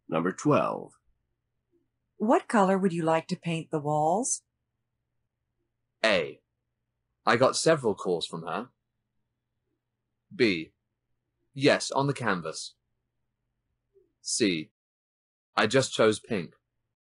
Number 12. What color would you like to paint the walls? A. I got several calls from her. B. Yes, on the canvas. C. I just chose pink.